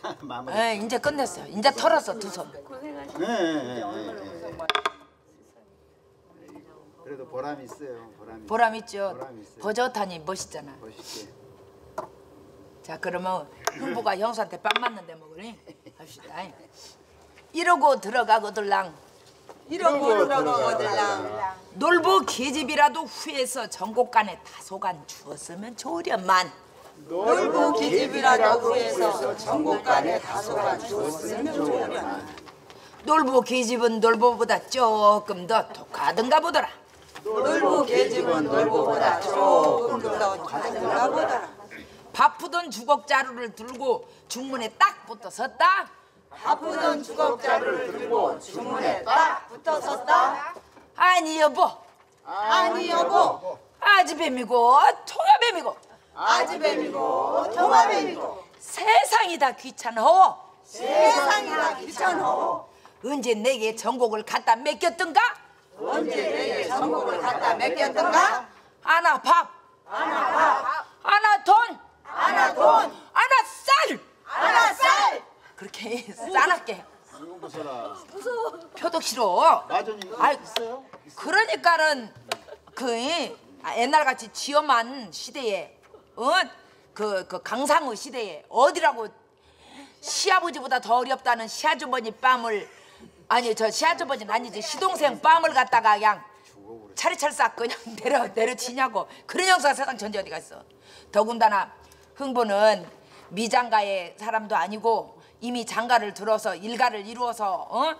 마무리. 예, 이제 끝냈어요. 이제 털었어 두 손. 네. 그래도 보람 있어요. 보람 있죠. 보람 있어요. 버젓하니 멋있잖아. 멋있게. 자 그러면 흥부가 형수한테 뺨 맞는데 먹으니 합시다. 이러고 들어가거들랑. 이러고 들어가거들랑. 놀부 계집이라도 후에서 전곡간에 다소간 주었으면 좋으련만. 놀부 계집이라도 후에서 전곡간에 다소간 주었으면 좋으련만. 놀부 계집은 놀부보다 조금 더 독하던가 보더라. 놀부 계집은 놀부보다 조금 더 독하던가 보더라. 바쁘던 주걱자루를 들고 중문에 딱 붙어 섰다. 바쁘던 주걱자루를 들고 중문에 딱 붙어 섰다. 아니 여보, 아니 여보, 아지뱀이고 통아뱀이고 아지뱀이고 통아뱀이고 세상이 다 귀찮어. 세상이 다 귀찮어. 언제 내게 전곡을 갖다 맡겼던가? 언제 내게 전곡을 갖다 맡겼던가? 하나 밥, 하나 밥, 하나 돈, 하나 돈, 하나 쌀. 하나 쌀. 그렇게 싸납게 이거 보셔라. 표독 싫어. 마전 이거 아이, 있어요? 그러니까는 그 옛날같이 지엄한 시대에 그 강상의 시대에 어디라고 시아버지보다 더 어렵다는 시아주머니 뺨을 아니 저 시아주머니는 아니지 시동생 뺨을 갖다가 그냥 차리찰싹 그냥 내려치냐고. 그런 형사가 세상 전체 어디 갔어. 더군다나 흥부는 미장가의 사람도 아니고 이미 장가를 들어서 일가를 이루어서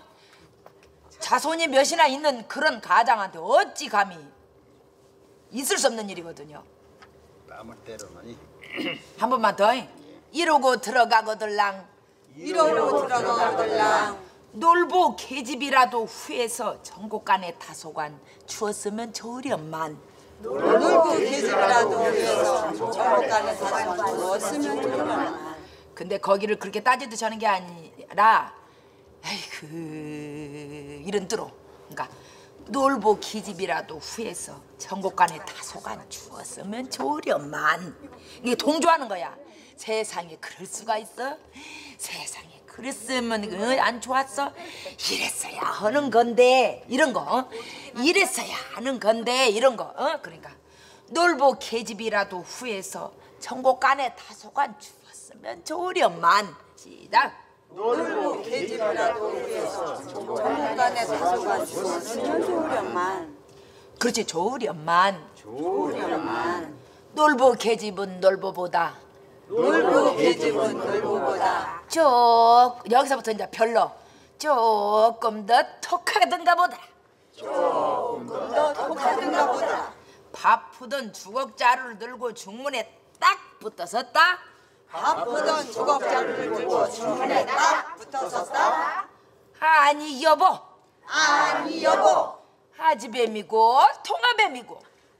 자손이 몇이나 있는 그런 가장한테 어찌 감히 있을 수 없는 일이거든요. 남을 때로는 한 번만 더. 이러고 들어가거들랑. 이러고 들어가거들랑. 놀부 계집이라도 후에서 전곡간에 다소간 주었으면 좋으련만. 놀부 계집이라도 후에서 전곡간에 다소간 주었으면 좋으련만. 근데 거기를 그렇게 따지듯이 하는 게 아니라 에이그 이런 뜻으로 그러니까 놀부 계집이라도 후에서 전곡간에 다소간 주었으면 좋으련만. 이게 동조하는 거야. 세상에 그럴 수가 있어? 세상에 그랬으면 안 좋았어? 이랬어야 하는 건데 이런 거 이랬어야 하는 건데 이런 거 그러니까 놀부 계집이라도 후에서 전곡간에 다소간 주었으면 좋으련만. 시작. 놀부 계집이라도 후에서 전곡간에 다소간 주었으면 좋으련만. 그렇지 좋으련만. 좋으련만. 놀부 계집은 놀부보다 놀부 계집은 놀부보다 여기서부터 이제 별로 조금 더 독하던가 보다. 조금 더 독하던가 보다. 바쁘던 주걱자루를 들고 중문에 딱 붙어 섰다. 바쁘던 주걱자루를 들고 중문에 딱 붙어 섰다. 아니 여보, 아니 여보, 아지뱀이고 통아뱀이고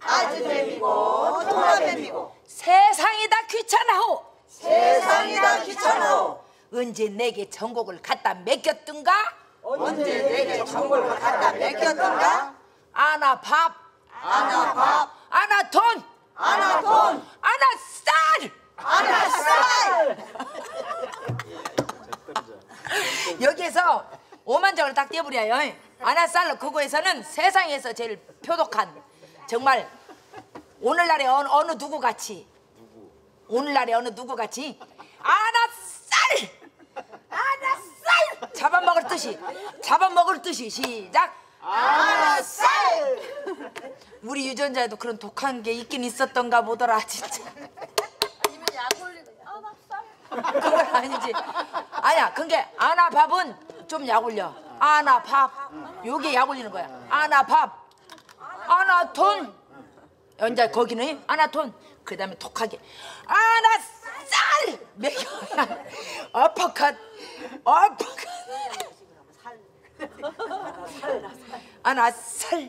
아지뱀이고 통아뱀이고 세상이 다 귀찮아오. 세상이 다 귀찮아. 언제 내게 전곡을 갖다 맡겼던가? 언제 내게 전곡을 갖다 맡겼던가? 아나 밥, 아나 밥, 아나 돈, 아나 돈, 아나 쌀. 아나 쌀. 여기에서 오만장을 딱 떼버려요. 아나 쌀로 그거에서는 세상에서 제일 표독한 정말 오늘날의 어느 누구 같이 오늘날의 어느 누구 같이 아나 쌀 잡아먹을 뜻이 시작. 아나 쌀. 우리 유전자에도 그런 독한 게 있긴 있었던가 보더라 진짜. 아니면 약 올리는 아나 쌀. 그건 아니지. 아니야. 근데 아나 밥은 좀 약 올려. 아나 밥. 요게 약 올리는 거야. 아나 밥. 아나 돈. 연자 거기는 아나 돈. 그다음에 독하게 아나 쌀. 매겨. 어퍼컷. 아나 살.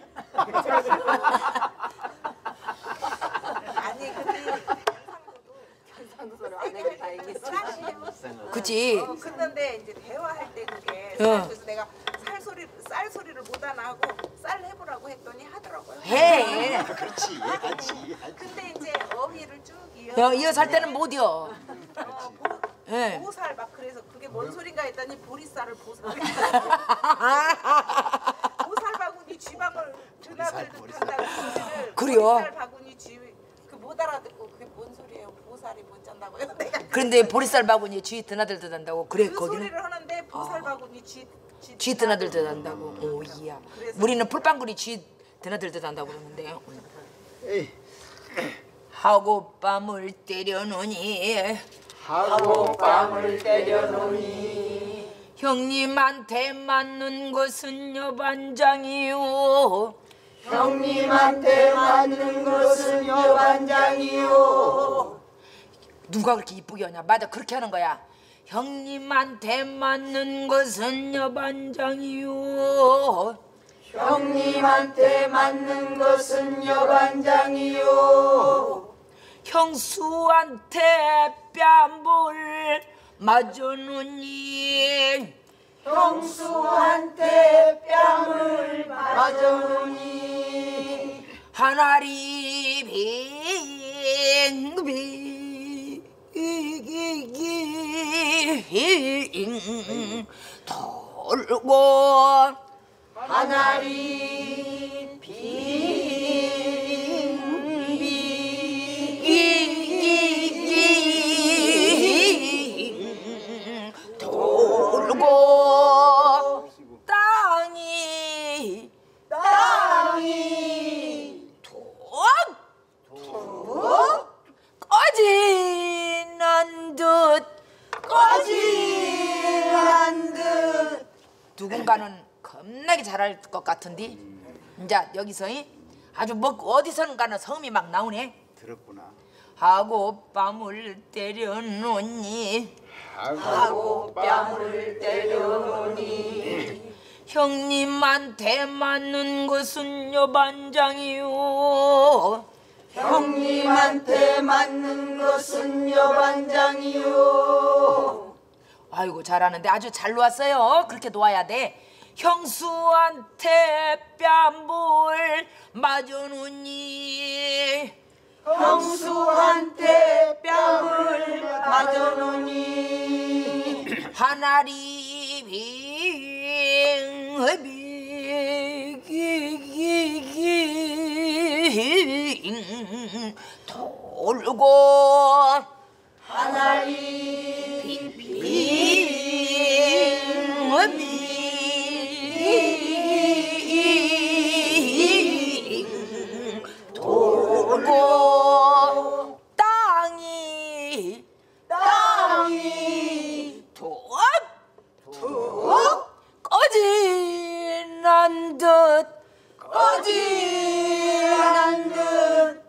아니 근데 경상도도 안 해도 다행이지. 그치. 근데 이제 대화할 때 그게 그래서 내가 쌀 소리를 못 알아하고 쌀 해보라고 했더니 하더라고요. 해. 그렇지. 하지. 근데 이제 어휘를 쭉 이어서 할 때는 못 이어. 예. 보살 막 그래서 그게 뭔 소린가 했더니 보리쌀을 보살. 보살 바구니 쥐방울 드나들듯 한다고 소리를. 그래요? 보리쌀 바구니 쥐그못 알아듣고 그게 뭔 소리예요? 보살이 못 잔다고요? 내가 그런데 보리쌀 바구니에 쥐 드나들듯 한다고. 그래 그 거기는 소리를 하는데 보살 바구니 쥐 드나들듯 한다고. 오 이야. 그래서- 우리는 풀빵구리 쥐 드나들듯 한다고 그러는데. 에이, 하고 밤을 때려놓으니 하고 뺨을 때려놓으니 형님한테 맞는 것은 여반장이요. 형님한테 맞는 것은 여반장이요. 누가 그렇게 이쁘게 하냐? 맞아 그렇게 하는 거야. 형님한테 맞는 것은 여반장이요. 형님한테 맞는 것은 여반장이요. 형수한테 뺨을 맞아놓니 형수한테 뺨을 맞아놓으니 하나리 빙빙 돌고 하나리 빙빙 돌고 땅이 꺼지는 듯 누군가는 겁나게 잘할 것 같은데 이제 여기서 아주 먹고 어디선가는 성이 막 나오네. 들었구나. 하고 뺨을 때려놓니 하고 뺨을 때려놓으니 형님한테 맞는 것은 여반장이요. 형님한테 맞는 것은 여반장이요. 아이고 잘하는데 아주 잘 놓았어요. 그렇게 놓아야 돼. 형수한테 뺨을 맞아놓니 형수한테 뺨을 맞아놓으니 하나리 빙 돌고 하나리 빙 돌고 땅이 꺼지는 듯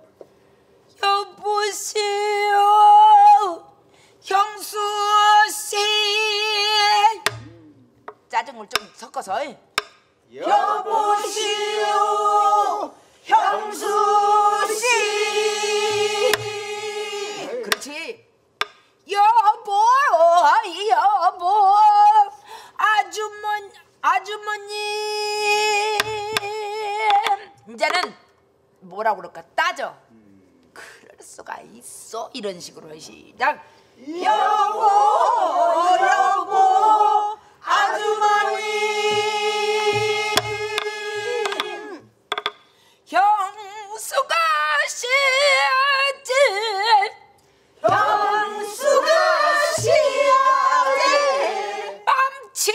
여보세요 형수씨 짜증을 좀 섞어서 여보시오 형수씨. 그렇지 여보 아주머니 이제는 뭐라고 그럴까 따져. 그럴 수가 있어 이런 식으로 시작. 여보 아주머니 형수가 씨야지 맘치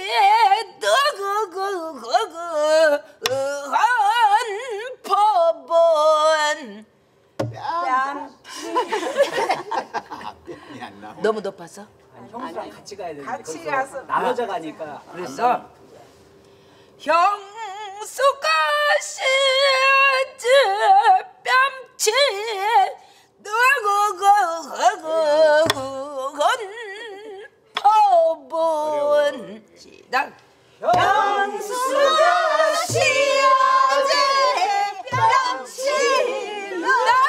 법은 뺨이 안 나와. 너무 높았어? 형수랑 같이 가야 되는데 같이 거기서 가서 나눠져 가니까 그래서 형수가 씨지 뺨치 법은 시작. 형수가 씨야지 뺨치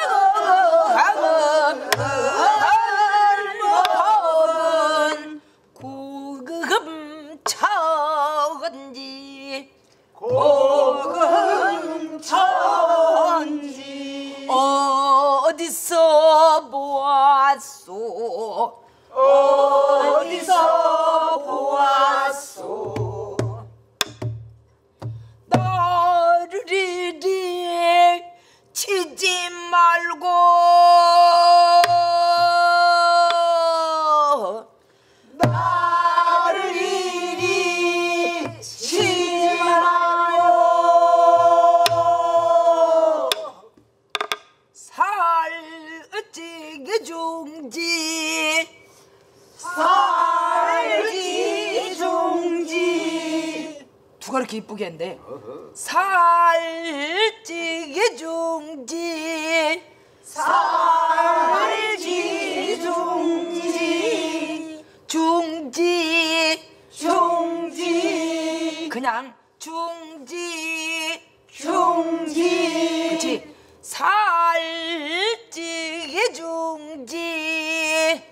법은 고금천지 고금천지 어디서 보았소 어디서 보았소 너를 이리 치지 말고 나를 이리 치지 말고 살찌게 중지 살지 중지 누가 이렇게 이쁘게 했는데 살찌게 중지 살지 중지 중지 중지 그냥 중지 중지 그치 살찌게 중지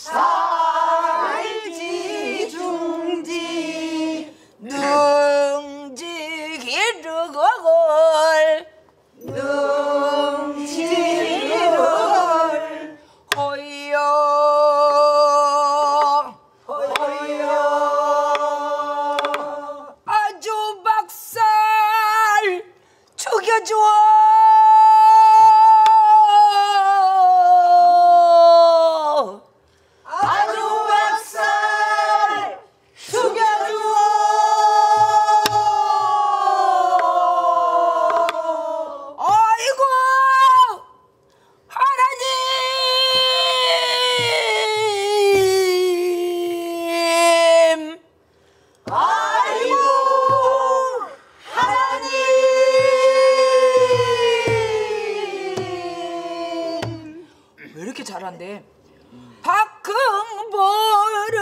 살지 중지 능지기르걸 능지를 허여 허여 아주 박살 죽여줘 아주 박살 죽여줘 아이고 하나님 아이고 하나님 왜 이렇게 잘한대 박흥보를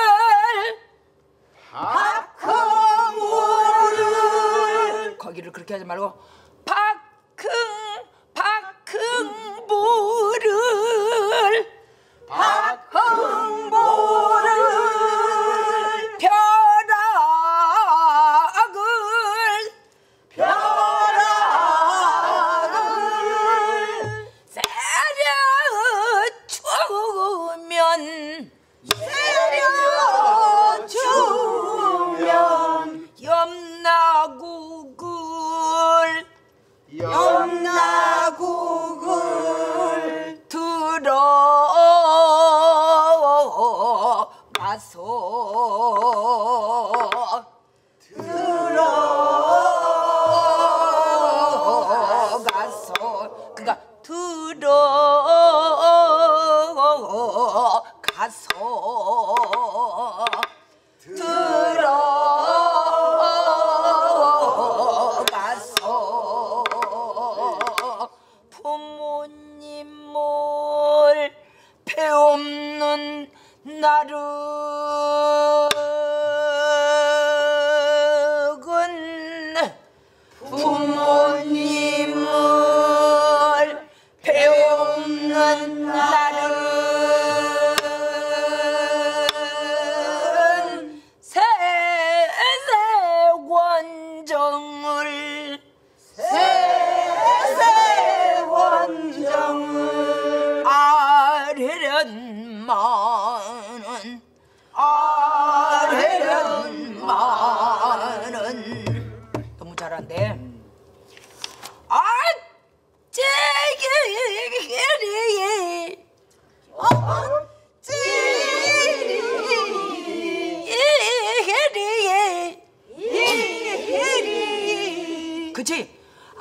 박흥보를 거기를 그렇게 하지 말고 박흥보를 박흥보를 벼락을 세려주면 염나국을 염나국을 들어가서 그러니까 들어가서 부모님 뭘 배없는 나르건 부모님을 배없는 나른 세세원정을 세세원정을 아래련만은 너무 잘한대. 그치?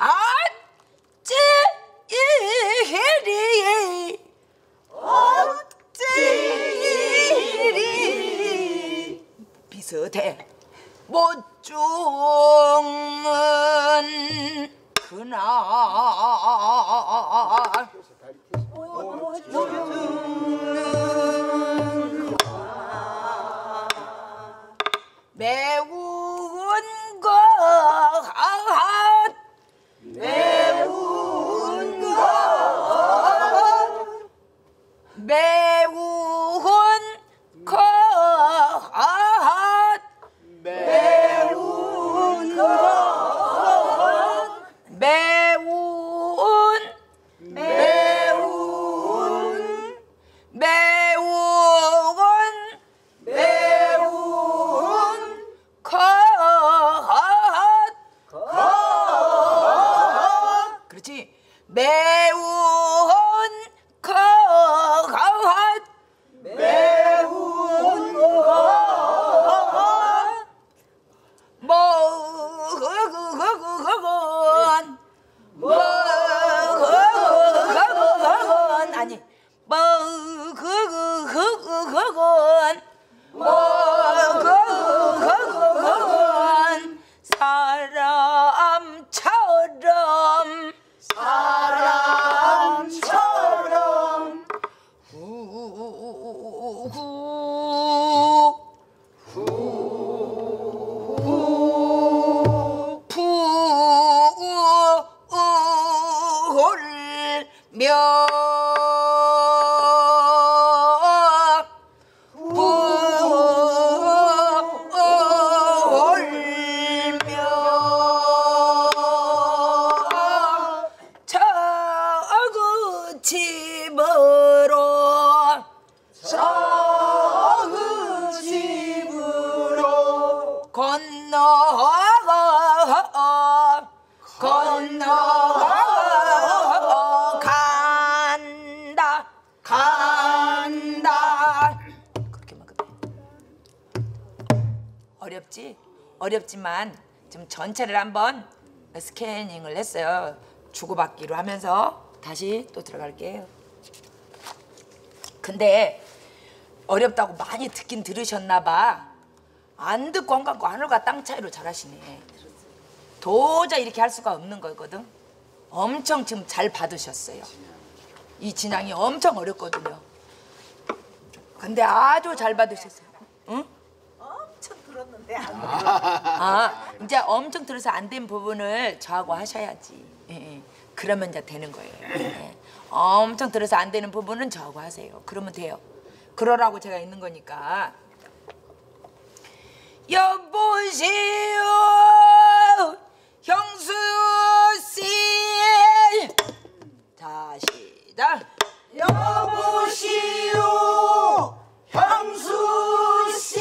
비슷해. 못 죽는 그날 매운 것 아니 사람처럼 간다. 그렇게만 급해. 어렵지만 지금 전체를 한번 스캐닝을 했어요. 주고받기로 하면서 다시 또 들어갈게요. 근데 어렵다고 많이 듣긴 들으셨나 봐. 안 듣고 안 갖고 하늘과 땅 차이로 잘하시네. 도저히 이렇게 할 수가 없는 거거든. 엄청 지금 잘 받으셨어요. 이 진양이 엄청 어렵거든요. 근데 아주 잘 받으셨어요. 응? 엄청 들었는데 안 들어. 아, 이제 엄청 들어서 안 된 부분을 저하고 하셔야지. 예. 그러면 이제 되는 거예요. 예. 엄청 들어서 안 되는 부분은 저하고 하세요. 그러면 돼요. 그러라고 제가 있는 거니까. 여보세요, 형수씨. 자, 시작. 여보시오 형수씨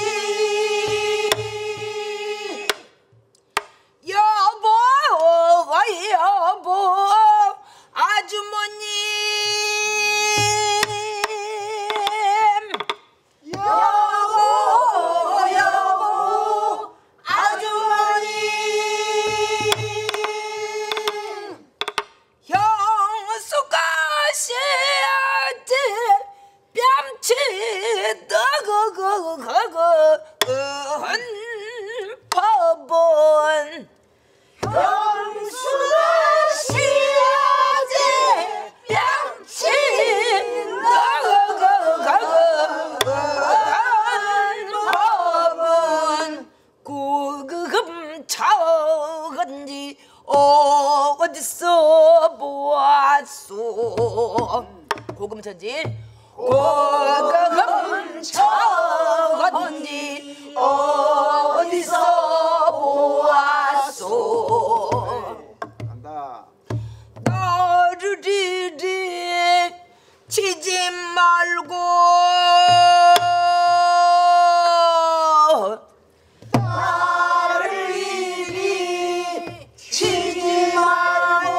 여보 아주머님 여보 아주머니 형수가 씨한테 뺨치 떠그그그그 법은 형수가 씨아재 뺨치 떠그그그그 법은 구금 차건지 어디서 보았소. 고금천지 고금 차건지 어디서 보았소. 간다. 나를 이리 치지 말고 나를 이리 치지 말고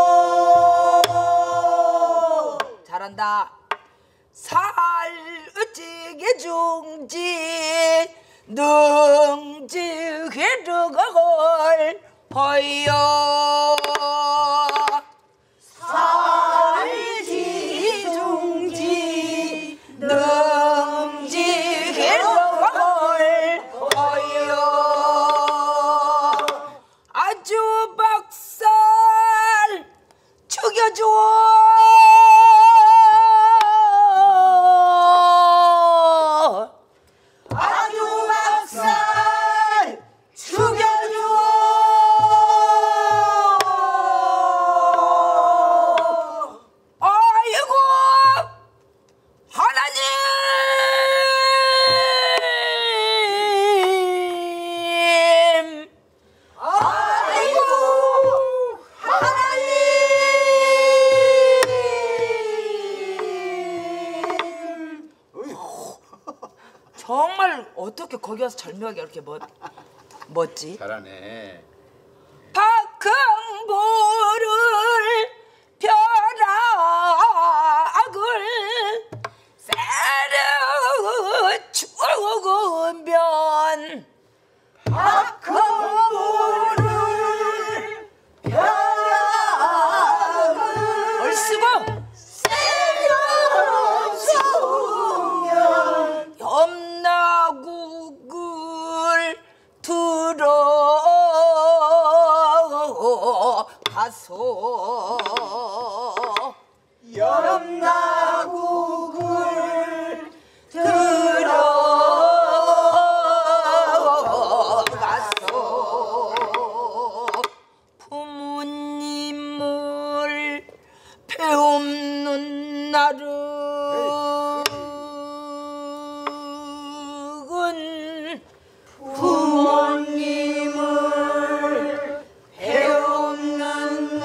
잘한다. 살 어찌게 중지 능지 들어갈 허여 살지 중지 능지 들어갈 허여 아주 박살 죽여줘. 아주 박살 죽여줘 아이고 하나님 아이고 하나님 정말 어떻게 거기 와서 절묘하게 이렇게 멋지? 잘하네. 박흥보를 벼락을 세려 죽으면 박흥보를 가서 염라국을 들어가서 부모님을 배움는 날은 부모님을 배우는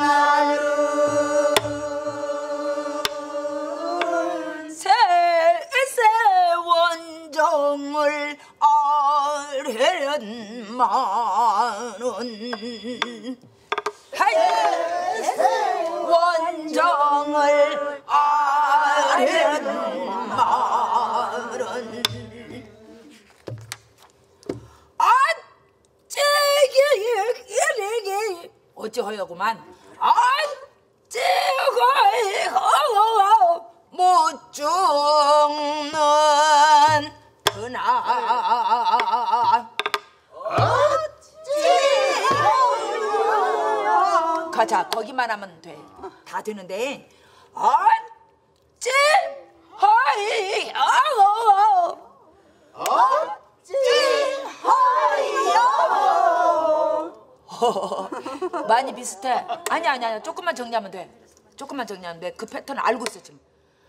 날은 세세 원정을 아련만은 원정을 아련만은 어찌기기기기 어찌하여구만 어찌하여 못 죽는 그날 가자 거기만 하면 돼 다 되는데 많이 비슷해. 아니야. 조금만 정리하면 돼. 조금만 정리하면 돼. 그 패턴 알고 있어 지금.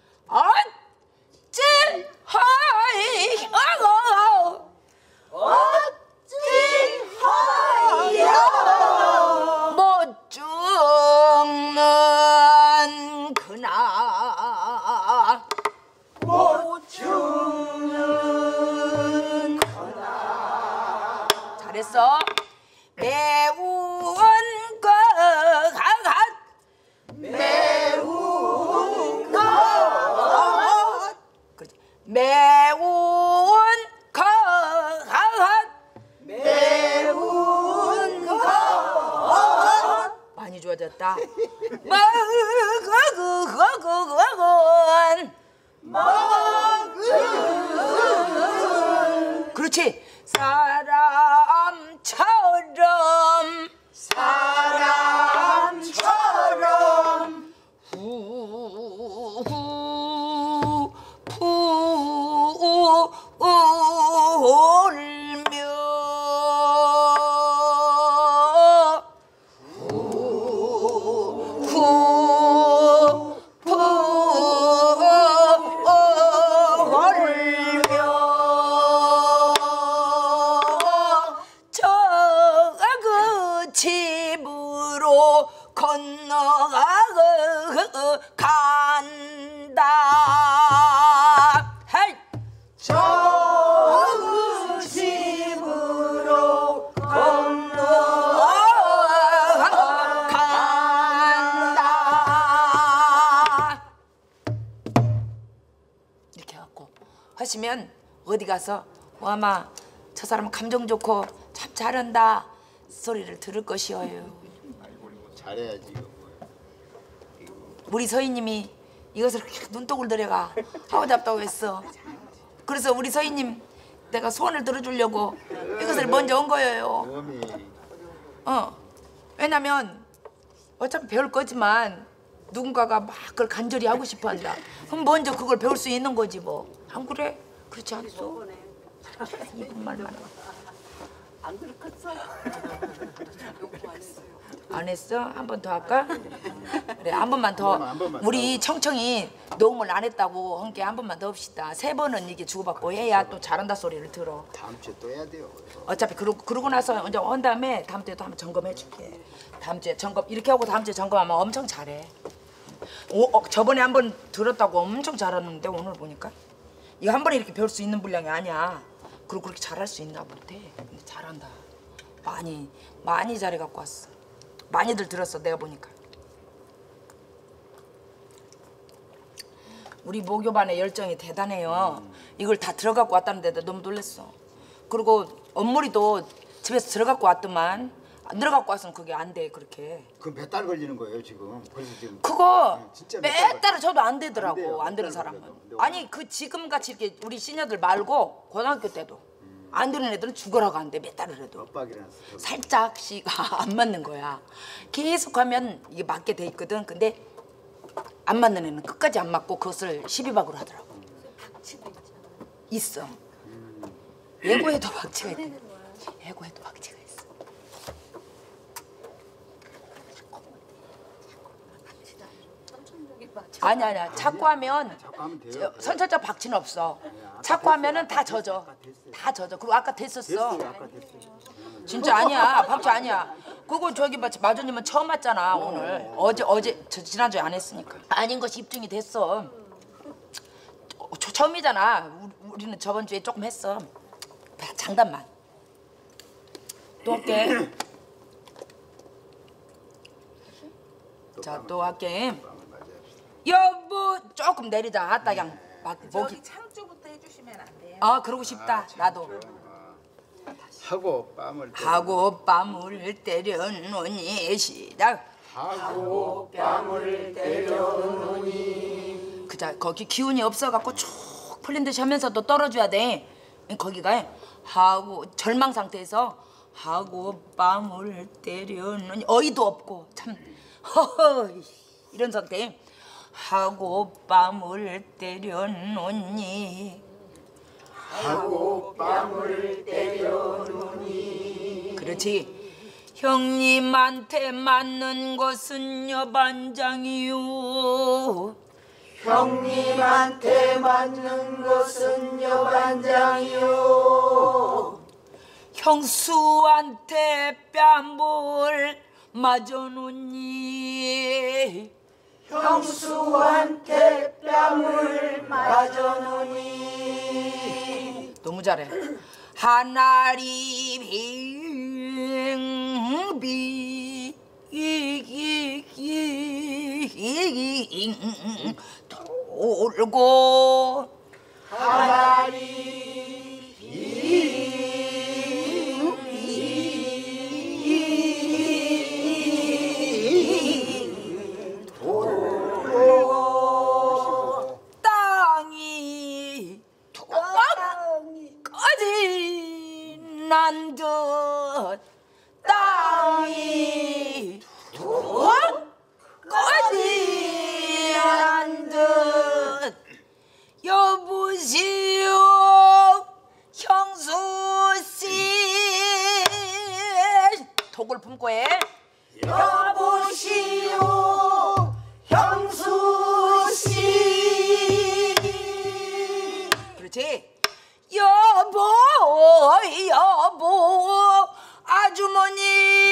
못 죽는 그날. 못 죽는 그날. 잘했어. 매운 것 매운 것 그렇지. 매운 것 매운 것 많이 좋아졌다. 먹은 그렇지. 사람처럼 집으로 건너간다. 헤이! 저 집으로 건너간다. 이렇게 해갖고 하시면 어디 가서 와마 저 사람 감정 좋고 참 잘한다 소리를 들을 것이어요. 잘해야지 이거 뭐야. 우리 서희님이 이것을 그렇게 눈독을 들여가 하고 잡다고 했어. 그래서 우리 서희님 내가 소원을 들어주려고 이것을 먼저 온 거예요. 어미 왜냐면 어차피 배울 거지만 누군가가 막 그걸 간절히 하고 싶어 한다. 그럼 먼저 그걸 배울 수 있는 거지 뭐. 안 그래? 그렇지 않소? 이쁜 말만 안 그렇겠어? 안 했어? 한 번 더 할까? 그래 한 번만 더. 한 번만 우리 청청이 녹음을 안 했다고 함께 한 번만 더 합시다. 3번은 이게 주고받고 해야 또 잘한다 소리를 들어. 다음 주에 또 해야 돼요. 어차피 그러고 나서 이제 한 다음에 다음 주에 또 한번 점검해 줄게. 다음 주에 점검 이렇게 하고 다음 주에 점검하면 엄청 잘해. 저번에 한 번 들었다고 엄청 잘하는데 오늘 보니까 이거 한 번에 이렇게 배울 수 있는 분량이 아니야. 그리고 그렇게 잘할 수 있나 못해. 근데 잘한다. 많이 잘해 갖고 왔어. 많이들 들었어 내가 보니까. 우리 모교반의 열정이 대단해요. 이걸 다 들어갖고 왔다는데 너무 놀랐어. 그리고 엄물이도 집에서 들어갖고 왔더만 안 들어갖고 왔으면 그게 안 돼 그렇게. 그럼 몇 달 걸리는 거예요 지금? 벌써 지금. 그거 진짜 몇 달을 줘도 안 되더라고. 안 돼요. 안 되는 몇 달 사람은. 걸려도. 아니 그 지금같이 이렇게 우리 시녀들 말고 고등학교 때도 안 되는 애들은 죽어라고 하는데 몇 달을 해도 엇박이라서. 살짝씩 안 맞는 거야. 계속 하면 이게 맞게 돼 있거든. 근데 안 맞는 애는 끝까지 안 맞고 그것을 12박으로 하더라고. 있어. 예고에도 박치가 있대. 예고에도 박치가 있어. 아니야. 자꾸 하면 자꾸 하면 돼요. 선천적 박치는 없어. 자꾸 하면은 다 젖어. 다 젖어. 그리고 아까 됐었어. 됐어요. 아까 됐어요. 진짜 아니야. 박치 아니야. 그거 저기 마주님은 처음 왔잖아 오늘. 어제 지난주에 안 했으니까. 아닌 것이 입증이 됐어. 처음이잖아. 우리는 저번 주에 조금 했어. 장단만. 또 할게. 자, 또 할게. 여보 조금 내리자. 아따 그냥 막 목이. 저기 창조부터 해주시면 안 돼요? 아 그러고 싶다. 나도. 하고 뺨을 하고 뺨을 때려놓니 시작. 하고 뺨을 때려놓니. 그자 거기 기운이 없어갖고 쭉 풀린 듯이 하면서도 떨어져야 돼. 거기가 하고 절망 상태에서 하고 뺨을 때려놓니 어이도 없고 참 허허 이런 상태. 하고 뺨을 때려놓니. 하고 뺨을 때려놓니. 그렇지. 형님한테 맞는 것은 여반장이요. 형님한테 맞는 것은 여반장이요. 형수한테 뺨을 맞아놓니. 형수한테 뺨을 맞아놓니. 너무 잘해. 하나리 빙빙 돌고 하나리 빙빙 돌고 땅이 까지 난 듯 땅이 까지 난 듯 여보시오 형수씨 독을 품고 해. 여보시오 형수씨. 그렇지. 여보 아주머님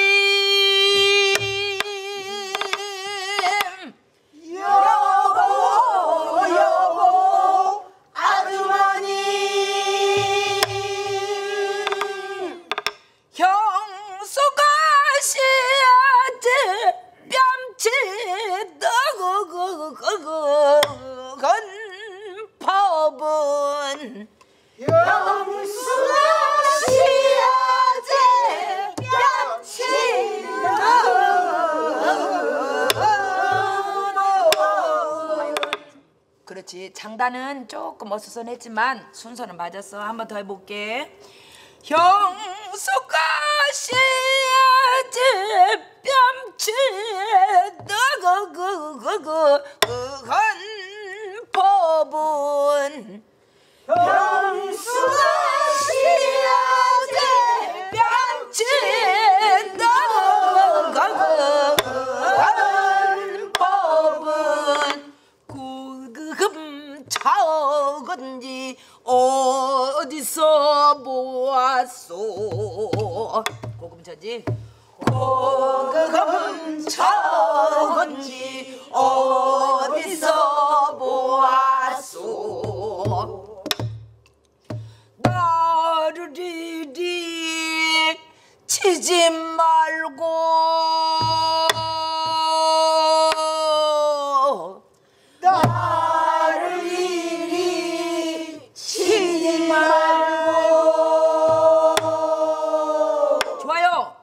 여보 아주머니. 형수가 시야지 뺨치 법은 형수가 시야제 그렇지. 장단은 조금 어수선했지만 순서는 맞았어. 한 번 더 해볼게. 형수가 시야지 뺨치 그건 법은 형수가 시야제 뺨치 그건 법은 구금 적은지 어디서 보았소. 고금처지. 고금 적은지 어디서 보았소. 나를 이리 치지 말고 나를 이리 치지 말고. 좋아요.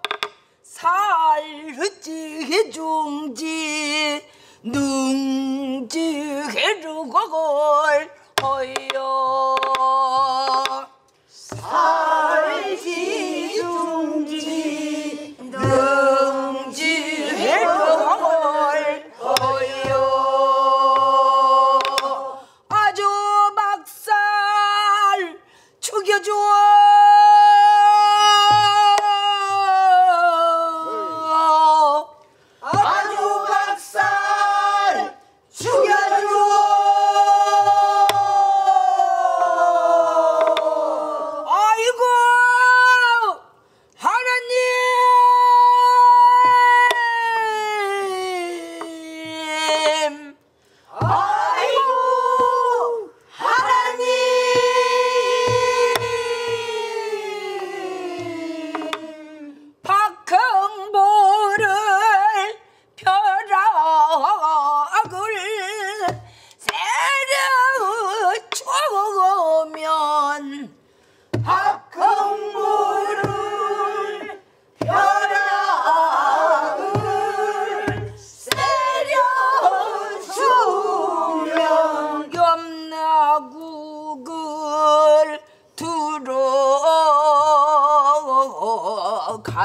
살지 중지 능지 해루걸 허여. 살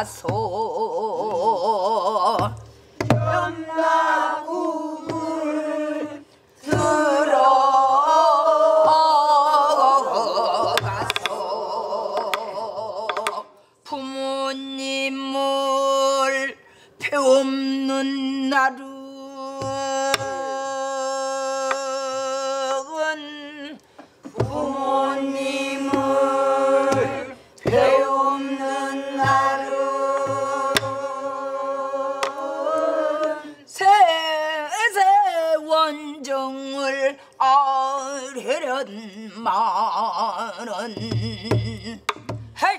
가소 염라국을 들어가소 부모님을 배없는 날은 부모님을 배없는 날은 세세 원정을 아뢰련만은 헤이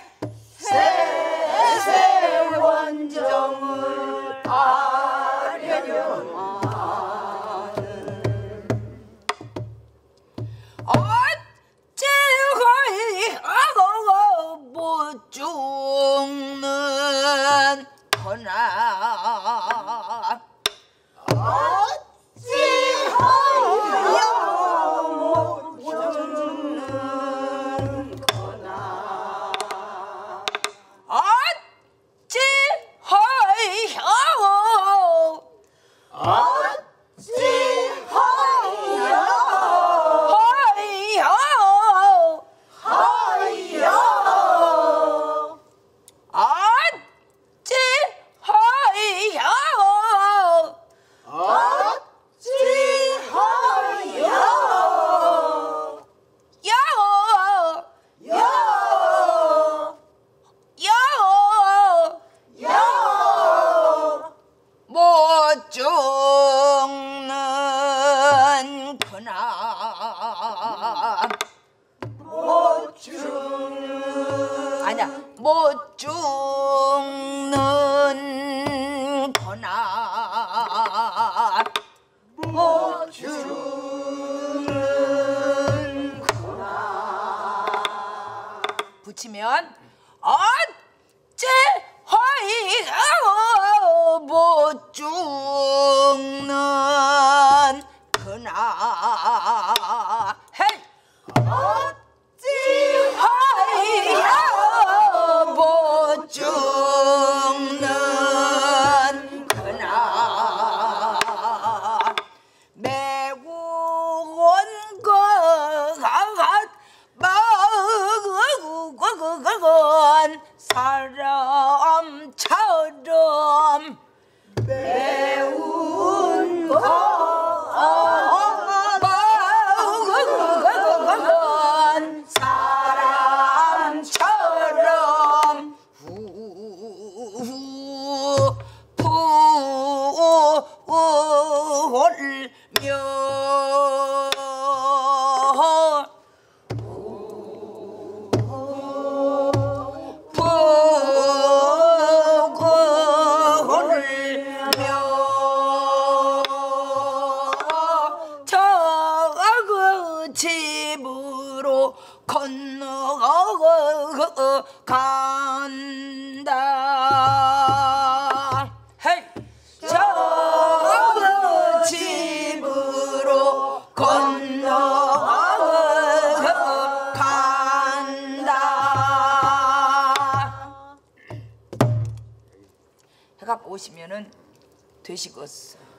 세세 원정을 아뢰련만은 어찌하고 못 죽는 거나 어찌하여 못 죽는 거나 못 죽는 거나 못 죽는 아니야 못 죽는 거나 못 죽는 거나 붙이면 어찌하여 못 죽는 거나 헤이 어찌하여 못 죽는 거나 매우 온것 마음은 사람처럼 매운 것 마음은 사람처럼 집으로 건너간다. 헤이! 저 집으로 건너간다. 해가 오시면은 되시겠어.